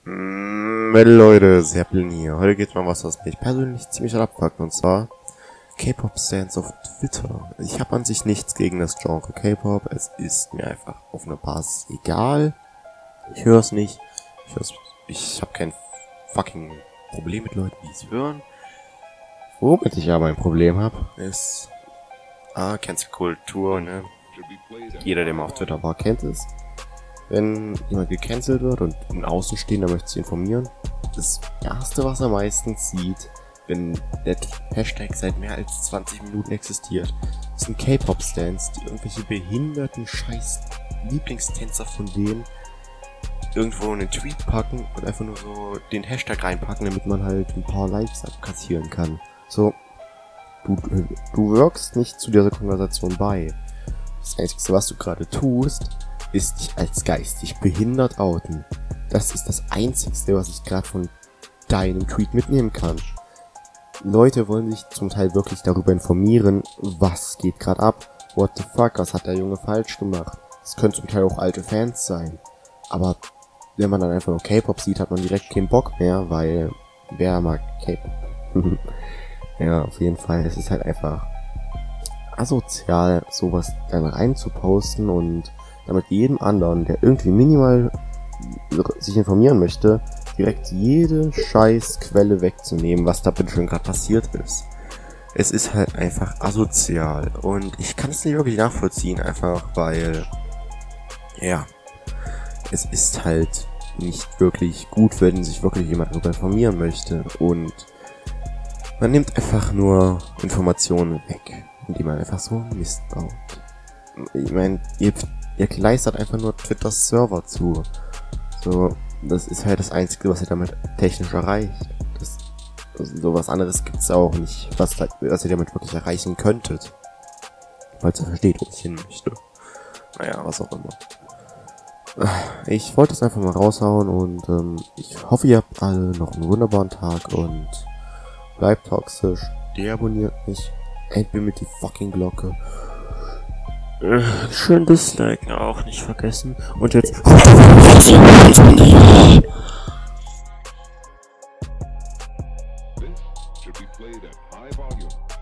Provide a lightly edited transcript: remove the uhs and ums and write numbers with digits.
Leute, Zeppelin hier. Heute geht's mal was mich persönlich ziemlich abfuckt, und zwar K-Pop-Stans auf Twitter. Ich habe an sich nichts gegen das Genre K-Pop, es ist mir einfach auf einer Basis egal. Ich höre es nicht, ich habe kein fucking Problem mit Leuten, die es hören. Womit ich aber ein Problem habe, ist Cancel-Kultur, ne? Jeder, der mal auf Twitter war, kennt es. Wenn jemand gecancelt wird und ein Außenstehender möchte sich informieren, das erste, was er meistens sieht, wenn der Hashtag seit mehr als 20 Minuten existiert, sind K-Pop-Stans, die irgendwelche behinderten scheiß Lieblingstänzer von denen irgendwo in einen Tweet packen und einfach nur so den Hashtag reinpacken, damit man halt ein paar Likes abkassieren kann. So, du wirkst nicht zu dieser Konversation bei. Das Einzige, was du gerade tust, ist dich als geistig behindert outen. Das ist das Einzige, was ich gerade von deinem Tweet mitnehmen kann. Leute wollen sich zum Teil wirklich darüber informieren, was geht gerade ab, what the fuck, was hat der Junge falsch gemacht. Das können zum Teil auch alte Fans sein. Aber wenn man dann einfach nur K-Pop sieht, hat man direkt keinen Bock mehr, weil wer mag K-Pop? Ja, auf jeden Fall, es ist halt einfach asozial, sowas dann reinzuposten und damit jedem anderen, der irgendwie minimal sich informieren möchte, direkt jede scheiß Quelle wegzunehmen, was da bitte schon gerade passiert ist. Es ist halt einfach asozial und ich kann es nicht wirklich nachvollziehen, einfach weil, ja, es ist halt nicht wirklich gut, wenn sich wirklich jemand darüber informieren möchte, und man nimmt einfach nur Informationen weg, indem man einfach so Mist baut. Ich meine, ihr kleistert einfach nur Twitters Server zu. So, das ist halt das Einzige, was ihr damit technisch erreicht. So was anderes gibt's auch nicht, was ihr damit wirklich erreichen könntet. Falls ihr versteht, wo ich hin möchte. Naja, was auch immer. Ich wollte es einfach mal raushauen und ich hoffe, ihr habt alle noch einen wunderbaren Tag und bleibt toxisch, deabonniert mich, entbimmelt die fucking Glocke. Schön disliken auch nicht vergessen. Und jetzt This should be played at high volume.